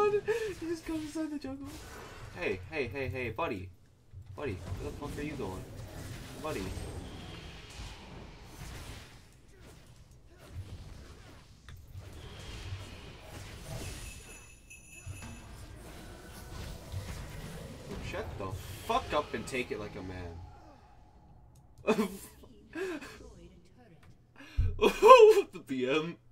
god! He just comes inside the jungle. Hey, hey, hey, hey, buddy. Buddy, where the fuck are you going? Buddy. Shut the fuck up and take it like a man. The BM.